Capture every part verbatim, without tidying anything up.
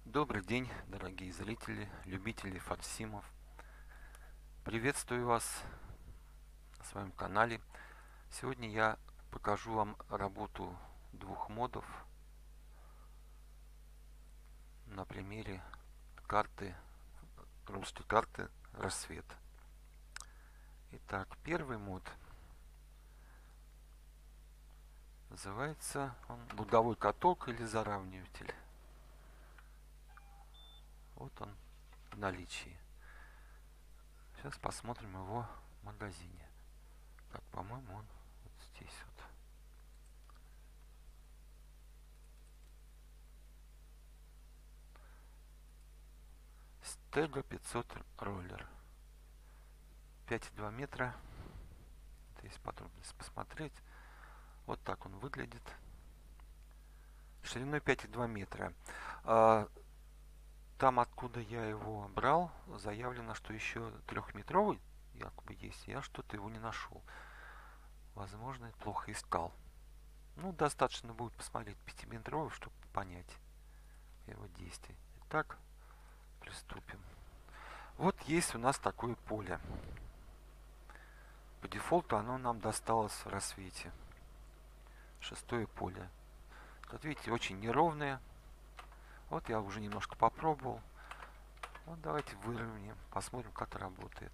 Добрый день, дорогие зрители, любители форсимов. Приветствую вас на своем канале. Сегодня я покажу вам работу двух модов на примере карты, русской карты «Рассвет». Итак, первый мод называется он луговой каток или заравниватель. Вот он в наличии. Сейчас посмотрим его в магазине. Так, по-моему, он вот здесь вот. Стего пятьсот роллер. пять и два метра. Это есть подробности посмотреть. Вот так он выглядит. Шириной пять и два метра. А, там, откуда я его брал, заявлено, что еще трехметровый якобы есть. Я что-то его не нашел. Возможно, плохо искал. Ну, достаточно будет посмотреть пятиметровый, чтобы понять его действие. Итак, приступим. Вот есть у нас такое поле. По дефолту оно нам досталось в рассвете. Шестое поле. Тут, видите, очень неровное. Вот я уже немножко попробовал. Вот давайте выровняем, посмотрим, как это работает.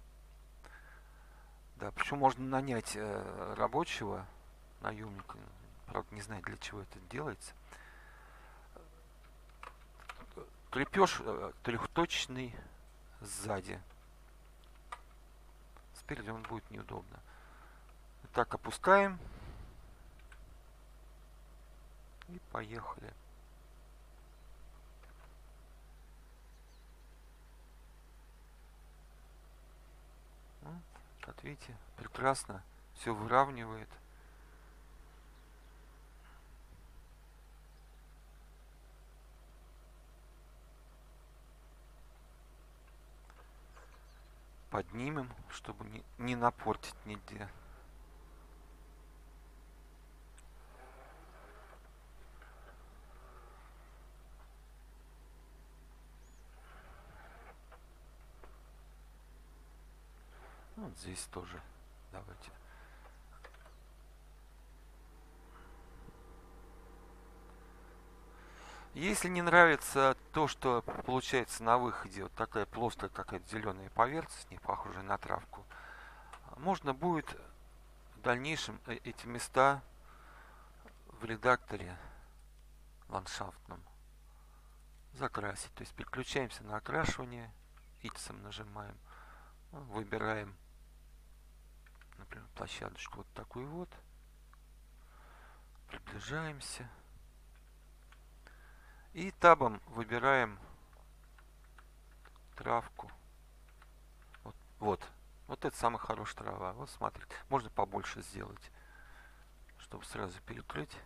Да, причем можно нанять э, рабочего, наемника. Правда, не знаю, для чего это делается. Крепеж э, трехточный сзади. Спереди он будет неудобно. Так, опускаем. И поехали. Вот, как видите, прекрасно все выравнивает. Поднимем, чтобы не, не напортить нигде. Вот здесь тоже. Давайте. Если не нравится то, что получается на выходе, вот такая плоская какая-то зеленая поверхность, не похожая на травку, можно будет в дальнейшем эти места в редакторе ландшафтном закрасить. То есть переключаемся на окрашивание, иксом нажимаем, выбираем, например, площадочку вот такую вот, приближаемся и табом выбираем травку. Вот, вот, вот это самая хорошая трава. Вот смотрите, можно побольше сделать, чтобы сразу перекрыть.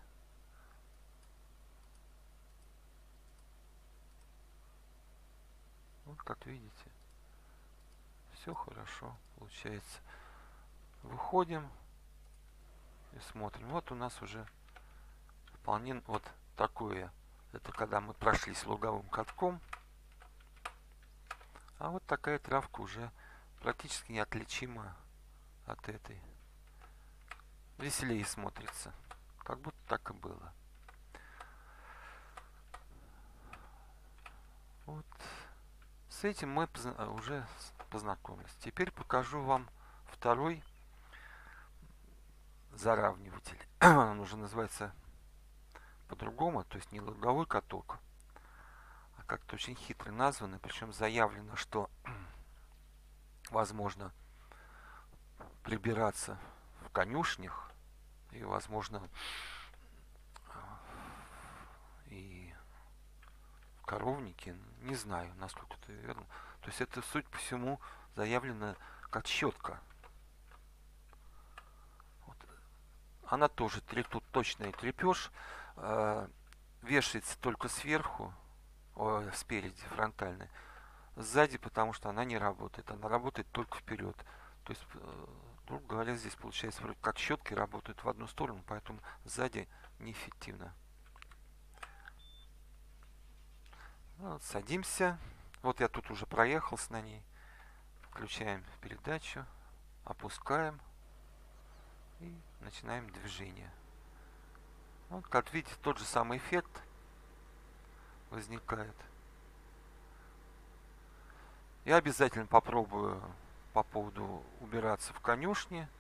Вот как видите, все хорошо получается. Выходим и смотрим. Вот у нас уже вполне вот такое. Это когда мы прошлись луговым катком. А вот такая травка уже практически неотличима от этой. Веселее смотрится. Как будто так и было. Вот. С этим мы уже познакомились. Теперь покажу вам второй заравниватель. Он уже называется по-другому, то есть не луговой каток, а как-то очень хитро названо, причем заявлено, что возможно прибираться в конюшнях и возможно и в коровнике, не знаю, насколько это верно. То есть это, суть по всему, заявлено как щетка. Вот. Она тоже трехточный крепеж, э, вешается только сверху, о, спереди, фронтальная. Сзади, потому что она не работает. Она работает только вперед. То есть, грубо говоря, здесь получается вроде как щетки работают в одну сторону, поэтому сзади неэффективно. Вот, садимся. Вот я тут уже проехался на ней. Включаем передачу, опускаем и начинаем движение. Вот, как видите, тот же самый эффект возникает. Я обязательно попробую по поводу убираться в конюшне.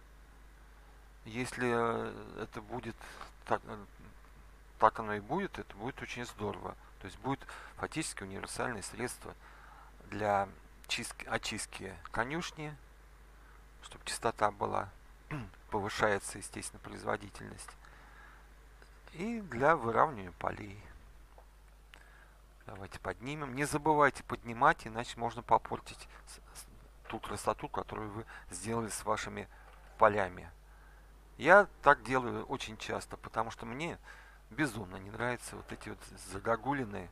Если это будет так, так оно и будет, это будет очень здорово. То есть будет фактически универсальное средство для чистки, очистки конюшни, чтобы чистота была, повышается, естественно, производительность, и для выравнивания полей. Давайте поднимем. Не забывайте поднимать, иначе можно попортить ту красоту, которую вы сделали с вашими полями. Я так делаю очень часто, потому что мне безумно не нравятся вот эти вот загогулины,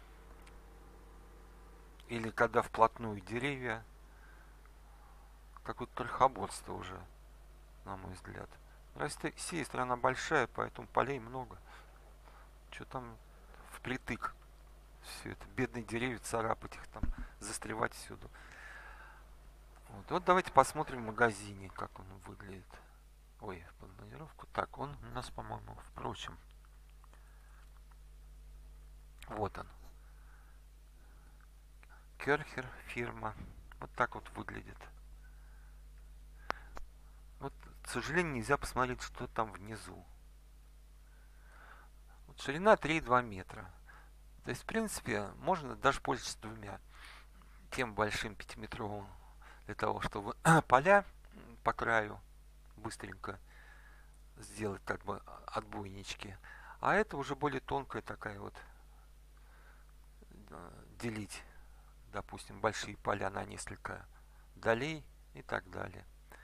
или когда вплотную деревья. Какое-то крохоборство уже, на мой взгляд. Россия страна большая, поэтому полей много. Что там впритык все это, бедные деревья, царапать их там, застревать всюду. Вот, вот давайте посмотрим в магазине, как он выглядит. Ой, под планировку. Так, он у нас, по-моему, впрочем. Вот он. Керхер фирма. Вот так вот выглядит. Вот, к сожалению, нельзя посмотреть, что там внизу. Вот ширина три и два метра. То есть, в принципе, можно даже пользоваться двумя. Тем большим пятиметровым для того, чтобы поля по краю быстренько сделать как бы отбойнички. А это уже более тонкая такая вот, делить, допустим, большие поля на несколько долей и так далее.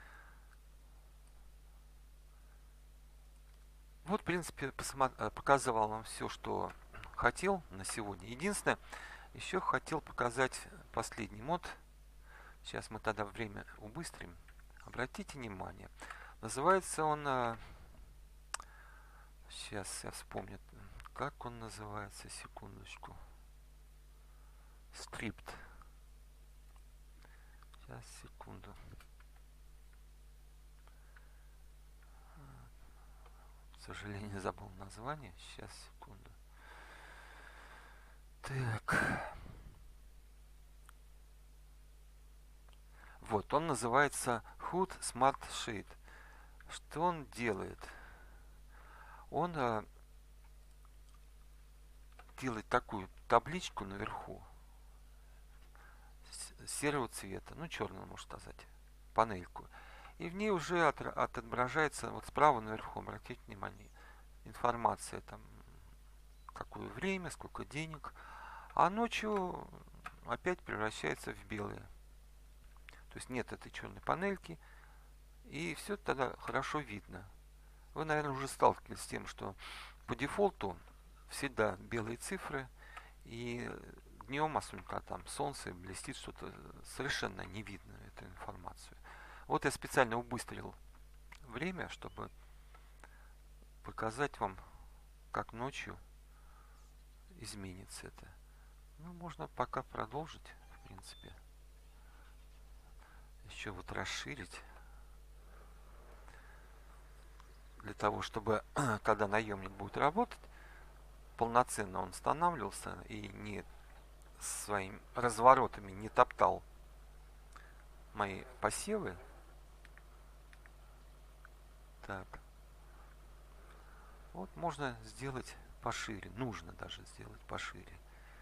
Вот, в принципе, показывал вам все, что хотел на сегодня. Единственное, еще хотел показать последний мод. Сейчас мы тогда время убыстрим. Обратите внимание. Называется он... Сейчас я вспомню, как он называется. Секундочку. Скрипт. Сейчас, секунду. К сожалению, забыл название. Сейчас, секунду. Так. Вот, он называется Hood Smart Sheet. Что он делает? Он э, делает такую табличку наверху серого цвета, ну черного, можно сказать, панельку. И в ней уже от, отображается вот справа наверху, обратите внимание, информация там, какое время, сколько денег. А ночью опять превращается в белое. То есть нет этой черной панельки. И все тогда хорошо видно. Вы, наверное, уже сталкивались с тем, что по дефолту всегда белые цифры. И днем, особенно когда там солнце блестит, что-то совершенно не видно эту информацию. Вот я специально убыстрил время, чтобы показать вам, как ночью изменится это. Ну, можно пока продолжить, в принципе. Еще вот расширить. Для того, чтобы, когда наемник будет работать, полноценно он останавливался и не своими разворотами не топтал мои посевы. Так. Вот можно сделать пошире. Нужно даже сделать пошире.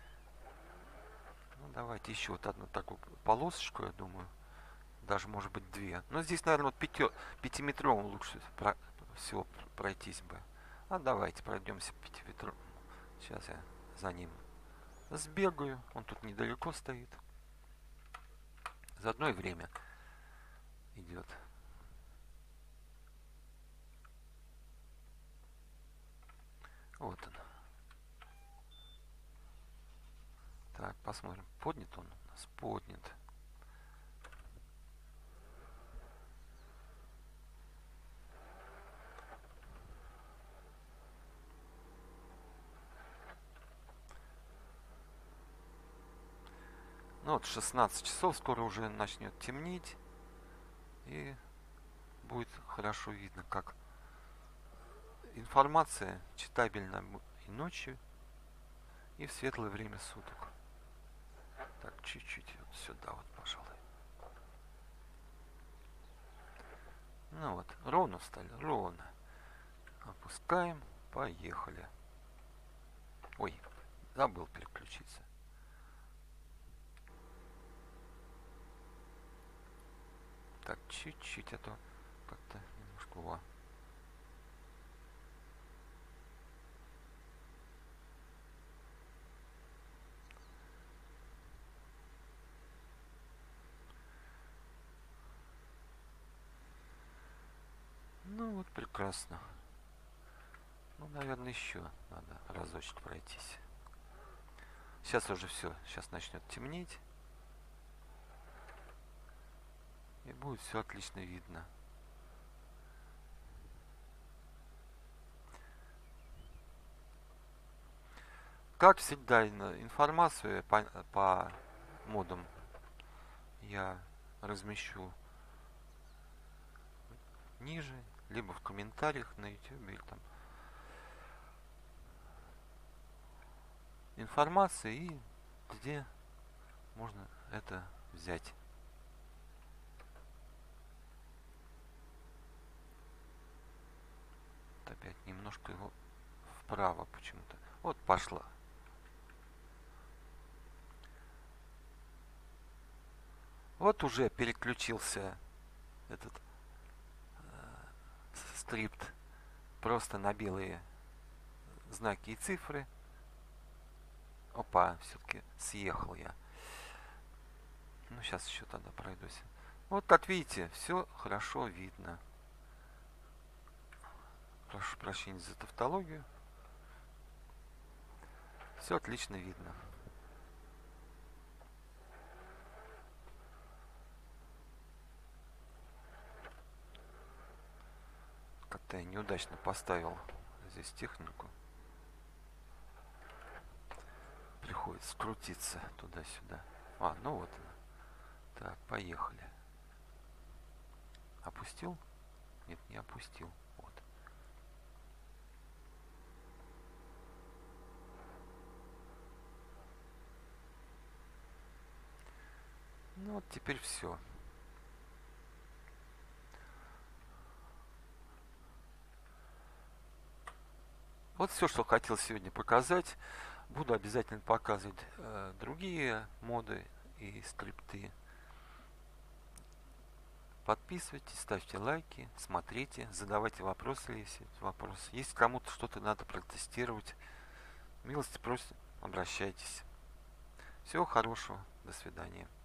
Ну, давайте еще вот одну такую полосочку, я думаю. Даже, может быть, две. Но здесь, наверное, вот пяти, пятиметровым лучше про, всего пройтись бы. А давайте пройдемся пятиметровым. Сейчас я за ним сбегаю. Он тут недалеко стоит. Заодно и время идет. Вот он. Так, посмотрим. Поднят он у нас? Поднят. Ну вот шестнадцать часов, скоро уже начнет темнеть. И будет хорошо видно, как информация читабельна и ночью, и в светлое время суток. Так, чуть-чуть вот сюда вот, пожалуй. Ну вот, ровно встали, ровно. Опускаем, поехали. Ой, забыл переключиться. Так, чуть-чуть, а то как-то немножко... Во. Ну вот, прекрасно. Ну, наверное, еще надо разочек пройтись. Сейчас уже все, сейчас начнет темнеть. И будет все отлично видно. Как всегда, информацию по, по модам я размещу ниже, либо в комментариях на YouTube, или там информация, и где можно это взять. Вот опять немножко его вправо почему-то. Вот пошла. Вот уже переключился этот э, скрипт просто на белые знаки и цифры. Опа, все-таки съехал я. Ну, сейчас еще тогда пройдусь. Вот, как видите, все хорошо видно. Прошу прощения за тавтологию. Все отлично видно. Как-то я неудачно поставил здесь технику. Приходится крутиться туда-сюда. А, ну вот она. Так, поехали. Опустил? Нет, не опустил. Вот. Ну вот теперь все. Вот все, что хотел сегодня показать. Буду обязательно показывать э, другие моды и скрипты. Подписывайтесь, ставьте лайки, смотрите, задавайте вопросы, если есть вопросы. Если кому-то что-то надо протестировать, милости просим, обращайтесь. Всего хорошего, до свидания.